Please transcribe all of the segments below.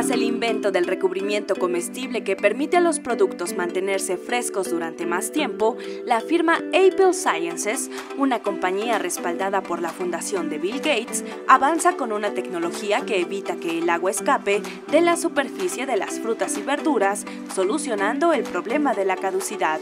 Tras el invento del recubrimiento comestible que permite a los productos mantenerse frescos durante más tiempo, la firma Apple Sciences, una compañía respaldada por la fundación de Bill Gates, avanza con una tecnología que evita que el agua escape de la superficie de las frutas y verduras, solucionando el problema de la caducidad.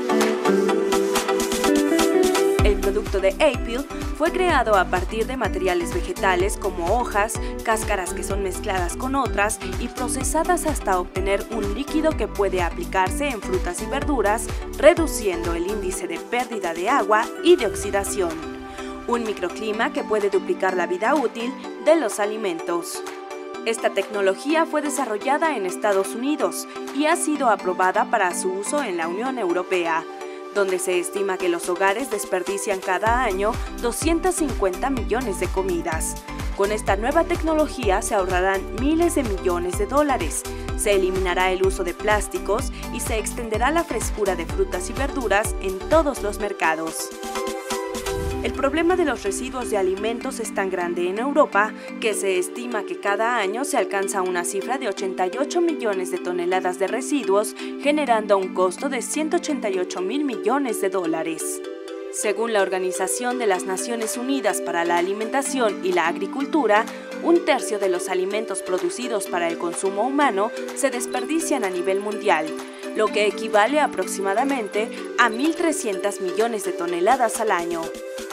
El producto de Apple fue creado a partir de materiales vegetales como hojas, cáscaras que son mezcladas con otras y procesadas hasta obtener un líquido que puede aplicarse en frutas y verduras, reduciendo el índice de pérdida de agua y de oxidación. Un microclima que puede duplicar la vida útil de los alimentos. Esta tecnología fue desarrollada en Estados Unidos y ha sido aprobada para su uso en la Unión Europea, donde se estima que los hogares desperdician cada año 250 millones de comidas. Con esta nueva tecnología se ahorrarán miles de millones de dólares, se eliminará el uso de plásticos y se extenderá la frescura de frutas y verduras en todos los mercados. El problema de los residuos de alimentos es tan grande en Europa que se estima que cada año se alcanza una cifra de 88 millones de toneladas de residuos, generando un costo de 188.000 millones de dólares. Según la Organización de las Naciones Unidas para la Alimentación y la Agricultura, un tercio de los alimentos producidos para el consumo humano se desperdician a nivel mundial, lo que equivale aproximadamente a 1.300 millones de toneladas al año.